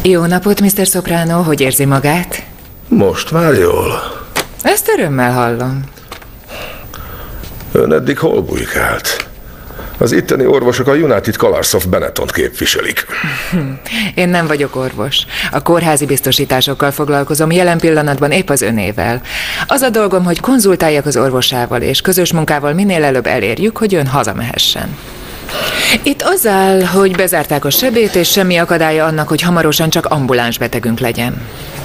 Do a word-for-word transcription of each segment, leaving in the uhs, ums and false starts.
Jó napot, miszter Soprano, hogy érzi magát? Most már jól. Ezt örömmel hallom. Ön eddig hol bujkált? Az itteni orvosok a United Colors of Benetton-t képviselik. Én nem vagyok orvos. A kórházi biztosításokkal foglalkozom, jelen pillanatban épp az önével. Az a dolgom, hogy konzultáljak az orvosával, és közös munkával minél előbb elérjük, hogy ön hazamehessen. Itt az áll, hogy bezárták a sebét, és semmi akadálya annak, hogy hamarosan csak ambuláns betegünk legyen.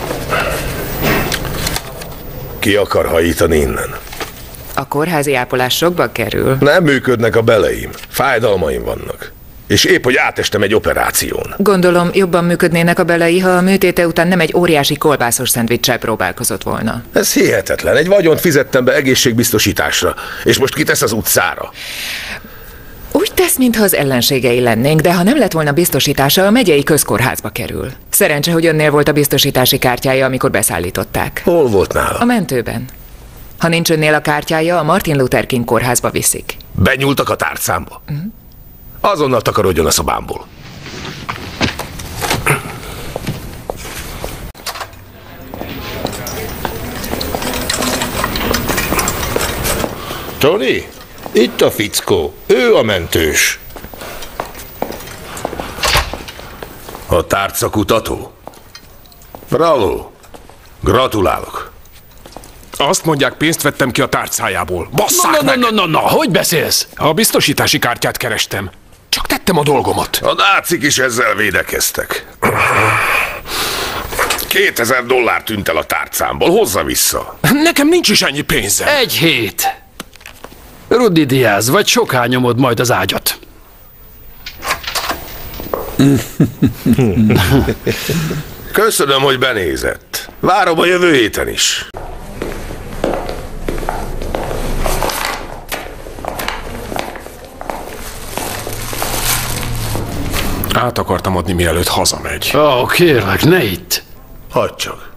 Ki akar hajítani innen? A kórházi ápolás sokba kerül. Nem működnek a beleim. Fájdalmaim vannak. És épp, hogy átestem egy operáción. Gondolom, jobban működnének a belei, ha a műtéte után nem egy óriási kolbászos szendvicssel próbálkozott volna. Ez hihetetlen. Egy vagyont fizettem be egészségbiztosításra, és most kitesz az utcára. Úgy tesz, mintha az ellenségei lennénk, de ha nem lett volna biztosítása, a megyei közkórházba kerül. Szerencse, hogy önnél volt a biztosítási kártyája, amikor beszállították. Hol volt nála? A mentőben. Ha nincs önnél a kártyája, a Martin Luther King kórházba viszik. Benyúltak a tárcámba? Uh-huh. Azonnal takarodjon a szobámból. Tony, itt a fickó. Ő a mentős. A tárcakutató? Bravo. Gratulálok. Azt mondják, pénzt vettem ki a tárcájából. Basszák na, meg! Na, na, na, na, hogy beszélsz? A biztosítási kártyát kerestem. Csak tettem a dolgomat. A nácik is ezzel védekeztek. Kétezer dollár tűnt el a tárcámból. Hozza vissza. Nekem nincs is ennyi pénzem. Egy hét. Rudy Diaz, vagy soká nyomod majd az ágyat. Köszönöm, hogy benézett. Várom a jövő héten is. Át akartam adni, mielőtt hazamegy. Ó, oh, kérlek, ne itt. Hagyd csak.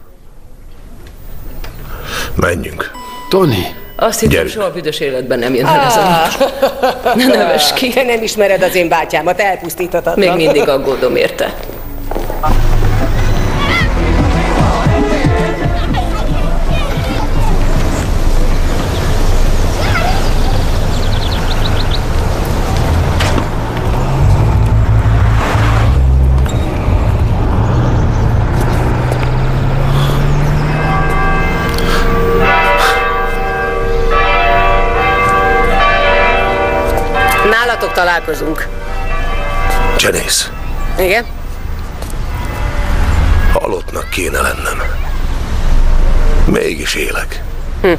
Menjünk. Tony. Azt hittem, soha büdös életben nem jön el ez a nap. Ne neves ki. Te nem ismered az én bátyámat, elpusztíthatatlan. Még mindig aggódom érte. Nálatok találkozunk. Janice. Igen? Halottnak kéne lennem. Mégis élek. Hm.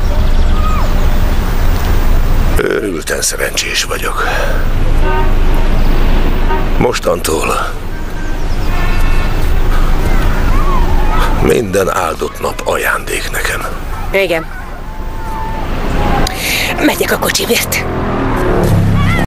Őrülten szerencsés vagyok. Mostantól minden áldott nap ajándék nekem. Igen. Megyek a kocsivért.